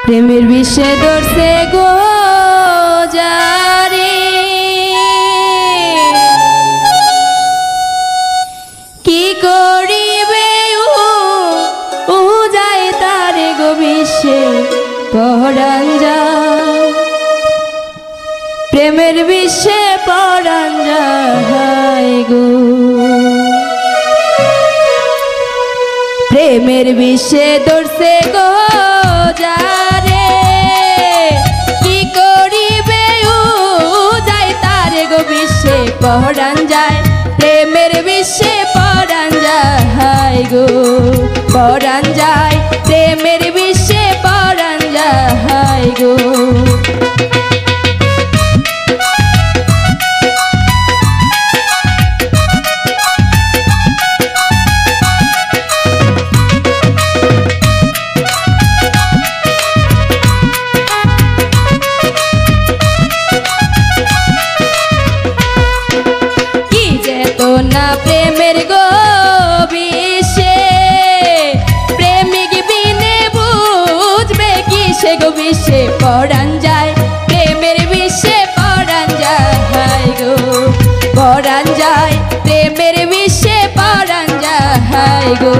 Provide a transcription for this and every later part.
প্রেমের বিষে ধরছে গো যারে, কি করিবে ও যায় তারে গো বিষে পরাণ যায়, প্রেমের বিষে পরাণ যায় গো, প্রেমের বিষে ধরছে গো যারে, কি করিবে ও যায় তারে গো বিষে পরাণ যায়, প্রেমের বিষে পরাণ যায় গো, পরাণ যায় প্রেমের বিষে পরাণ যায় গো। না প্রেমের গো বিষে, প্রেমিক বিনে বুঝবে কিসে গো বিষে পরাণ যায়, প্রেমের বিষে পরাণ যায় গো, পরাণ যায় প্রেমের বিষে পরাণ যায় গো।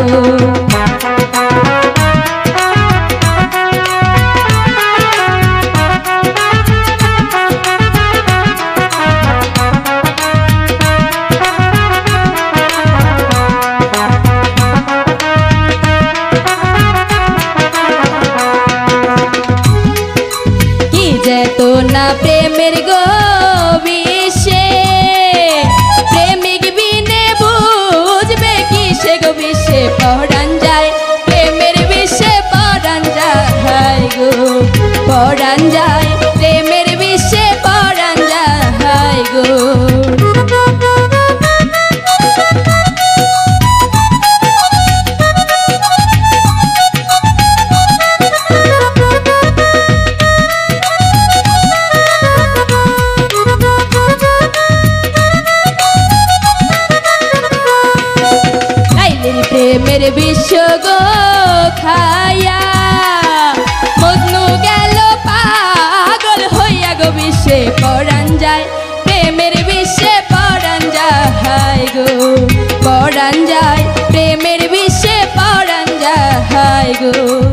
যেতো না প্রেমের গো বিষে, প্রেমিক বিনে বুঝবে কিসে গো বিষে পরাণ যায়, প্রেমের বিষে পরাণ যায় গো, পরাণ যায় প্রেমের বিষে পরাণ যায় গো। প্রেমের বিষ গো খায়া মজনু গেল পাগল হইয়া গো বিষে পরাণ যায়, প্রেমের বিষে পরাণ যায় গো, পরাণ যায় প্রেমের বিষে পরাণ যায় গো।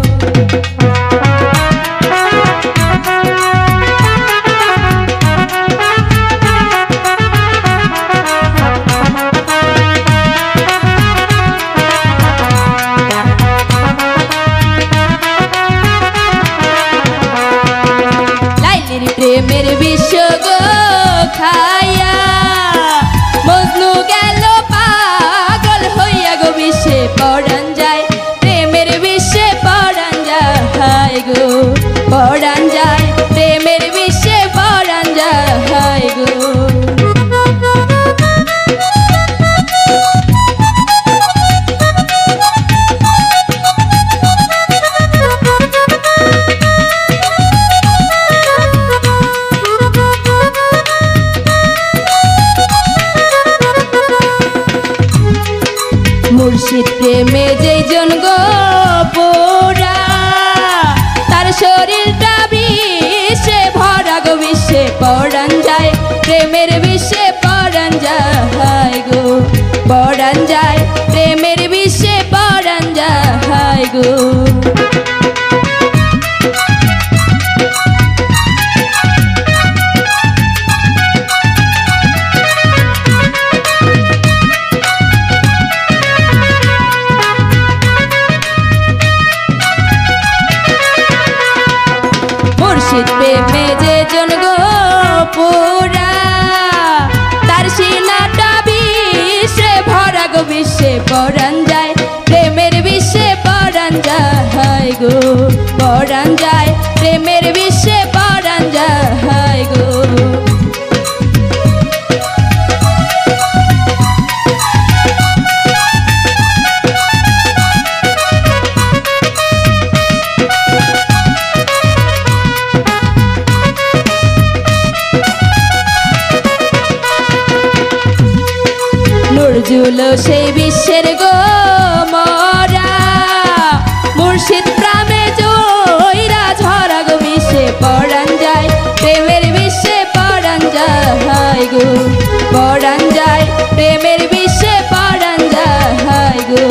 প্রেমের বিষ গো খায়া মজনু গেল পাগল হইয়া গো বিষে পরাণ যায়, প্রেমের বিষে পরাণ যায় গো, পরাণ যায় প্রেমের বিষে পরাণ যায় গো। মুর্শিদ প্রেমে যেজন গো পোড়া, তার শরীরটা বিষে ভরা গো বিষে পরাণ যায়, প্রেমের বিষে পরাণ যায় গো, পরাণ যায় প্রেমের বিষে পরাণ যায় গো। মুর্শিদ প্রেমে যেজন গো পোড়া, তার সিনাটা বিষে ভরা গো বিষে পরাণ যায়, প্রেমের বিষে পরাণ যায় গো, পরাণ যায় প্রেমের বিষে পরাণ যায় গো। নজরুল সেই বিশ্বের গো মরা, মুর্শিদ প্রামে জয়রা ঝরা যায় গো, পরাণ যায় প্রেমের বিশ্বে পরাণ যায় গো।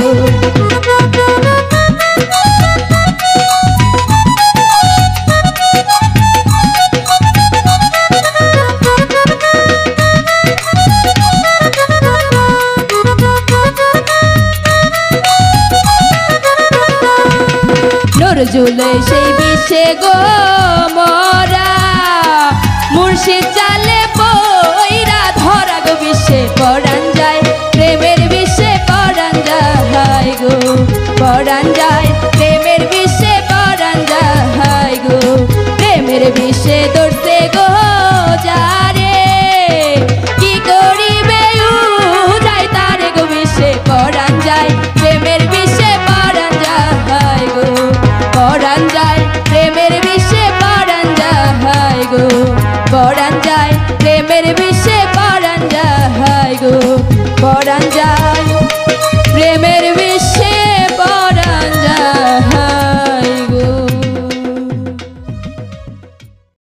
নজরুল সেই বিশ্বে গো মরা, মুর্শিদ জালে পইরা ধরা গো, বিশ্বে পরাণ যায় প্রেমের বিশ্বে পরাণ যায় গো, পরাণ যায় প্রেমের বিশ্বে পরাণ যায় গো, প্রেমের বিশ্বে দৌড়তে গো যারে, কি করিবে যায় তারে গো, বিশ্বে পরাণ যায় প্রেমের বিশ্বে পরাণ যায় গো, পরাণ যায় প্রেমের বিশ্বে পরাণ যায় গো, পরাণ যায় প্রেমের বিশ্বে পরাণ যায় গো, পরাণ যায়।